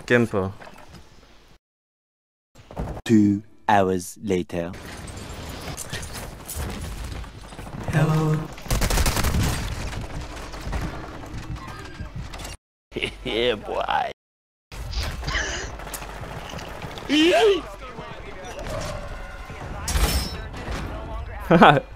camper. 2 hours later. Hello. Yeah, boy. Haha.